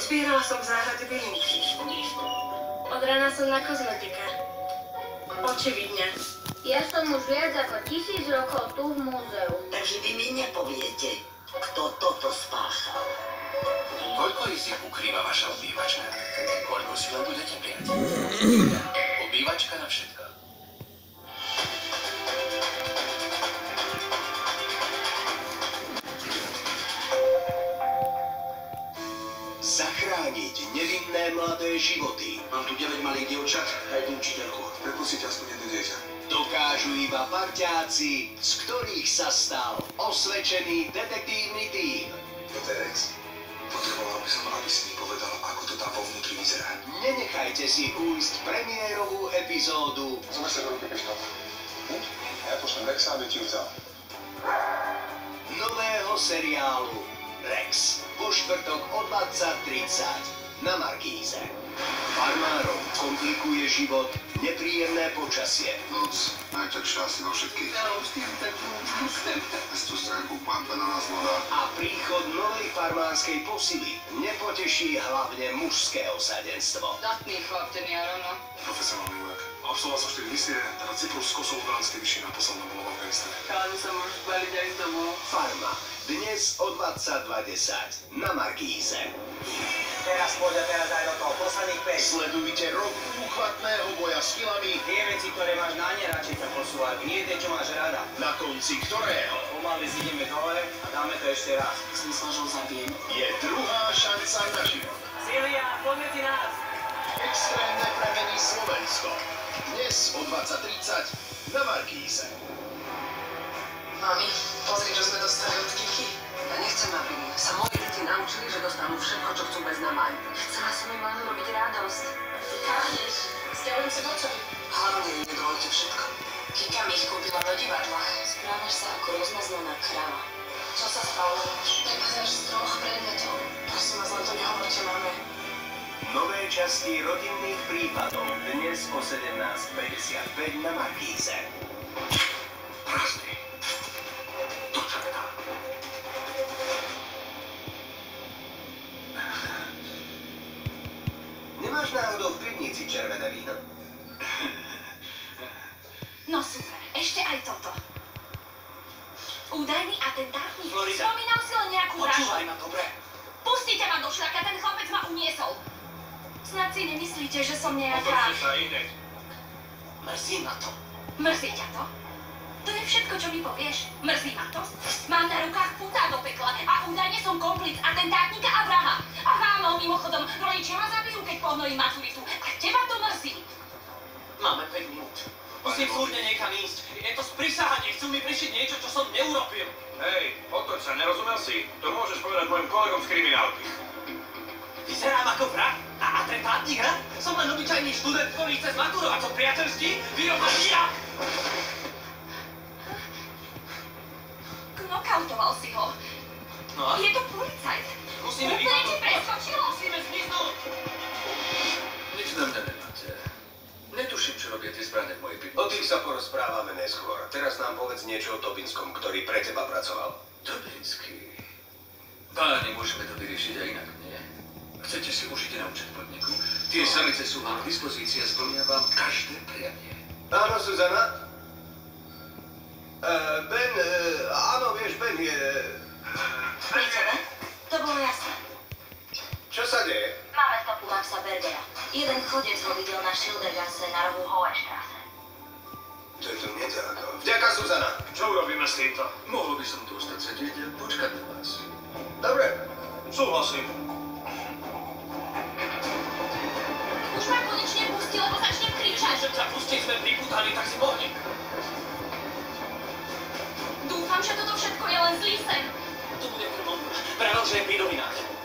Zbierala som v záhrade bylinky. Od rána som na kozmetike. Očividne. Ja som už viac ako 1000 rokov tu v múzeu. Takže vy mi nepoviete, kto toto spáchal. Koľko rizik ukrýva vaša obývačka? Koľko si len budete prijať? Obývačka na všetko. Zachrániť nevinné mladé životy Mám tu 9 malých dievčat a jednu učiteľku. Prepustíte aspoň jedno dieťa. dokážu iba parťáci, z ktorých sa stal osvedčený detektívny tím. Toto je Rex. Potreboval by som, aby si mi povedala, ako to tam vo vnútri vyzerá. Nenechajte si ujsť premiérovú epizódu Zober sa do ruky, Krištof. Ja pošlem Rexa, aby ti ju vzal. nového seriálu Rex. Po štvrtok o 20:30 na Markíze. Farmárom komplikuje život nepríjemné počasie. Noc, najťažšia asi vo všetkých. Ja už tým takú musím. Z tú stránku pampe na nás voda. A príchod novej farmánskej posily nepoteší hlavne mužské osadenstvo. Datný chlap ten Jaro, no. Profesionálny vojak. Absolvoval som 4 misie, teda Cyprus, Kosovo, Bránskej vyššie, naposledná bola v Afganistane. Kádu sa môžeš baliť aj s tebou. Farma. Dnes o 22:10 na Markíze. Teraz poď a teraz aj do toho, posledných 5. Sledujte rok úchvatného boja s kilami, Tie veci, ktoré máš na ne, radšej sa posúvajú. Nie tie, čo máš rada. na konci ktorého Pomaly zídeme dole a dáme to ešte raz. Som myslel, že ho zabijem. je druhá šanca na život. Silvia, poď medzi nás. Extrémne premeny Slovensko. Dnes o 20:30 na Markíze. Mami, pozri, čo sme dostali od Kiki. Ja nechcem, aby sa moje deti naučili, že dostanú všetko, čo chcú bez nám aj. Chcela som im len urobiť radosť. Ty kádeš, stiahujem sa k ocovi. Hlavne im nedovolte všetko. Kika mi ich kúpila do divadla. Správaš sa ako rozmaznaná kráva. Čo sa stalo? Prepadaš z 3 predmetov. Prosím vás, len to nehovorte máme. Nové časti rodinných prípadov dnes o 17:55 na Markíze. Prázdny. To čaká. Nemáš náhodou v pivnici červené víno? No super, ešte aj toto. Údajný atentátnik. Florida. Spomínal si len nejakú vraždu. Počúvaj ma, dobre? Pustite ma do šľaka, ten chlapec ma uniesol. Snad si nemyslíte, že som nejaká... Otočte sa inde. Mrzí ma to. Mrzí ťa to? To je všetko, čo mi povieš? Mrzí ma to? Mám na rukách putá do pekla a údajne som komplic atentátnika a vraha. A áno, mimochodom, rodičia ma zabijú, keď pohnojím maturitu. A teba to mrzí. Máme 5 minút. Musím súdne niekam ísť. Je to sprisahanie, chcú mi prišiť niečo, čo som neurobil. Hej, otoč sa, nerozumel si? To môžeš povedať mojim kolegom z kriminálky. Vyzerám ako vrah a atentátnik, ha? Som len obyčajný študent, ktorý chce zmaturovať. Som priateľský, vyrovnaný ja. Knokautoval si ho. No a? Je to policajt. Musíme Úplne ti vypadnúť. preskočil. Musíme zmiznúť. Nič na mňa nemáte. Netuším, čo robia tie zbrane v mojej pivnici. O tých sa porozprávame neskôr. Teraz nám povedz niečo o Tobinskom, ktorý pre teba pracoval. Dobinský. Páni, môžeme to vyriešiť aj inak, nie? Chcete si užiť na účet podniku? Tie samice sú vám k dispozícii a splnia vám každé prianie. Áno, Zuzana? Ben, áno, vieš, Ben je... Príčene? To bolo jasné. Čo sa deje? Máme stopu Maxa Bergera. Jeden chodec ho videl na Schildergasse na rohu Hohenstrasse. To je tu nedaleko. Vďaka, Zuzana. Čo urobíme s týmto? Mohol by som tu ostať sedieť a počkať na vás. Dobre. Súhlasím. Už ma konečne pustí, lebo začnem kričať. Keď ťa pustí, sme priputaní, tak si pohni. Dúfam, že toto všetko je len zlý sen. Tu bude krmom. Pravil, že je pri novinách.